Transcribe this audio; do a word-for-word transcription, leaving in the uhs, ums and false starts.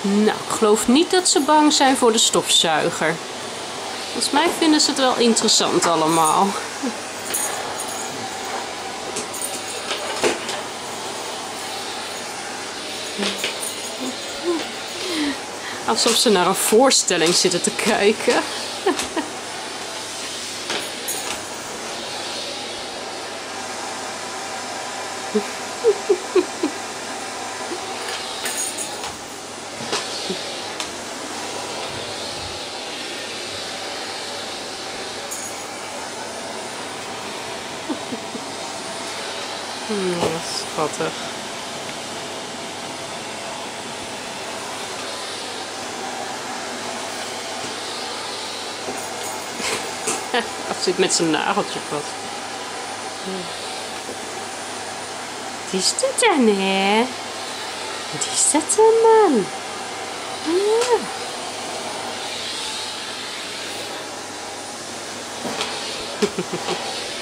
Nou, ik geloof niet dat ze bang zijn voor de stofzuiger. Volgens mij vinden ze het wel interessant allemaal. Alsof ze naar een voorstelling zitten te kijken. Hmm, dat is schattig. Hij zit met zijn nageltje vast. Die is het dan, hè? Die is het dan, man. Ja.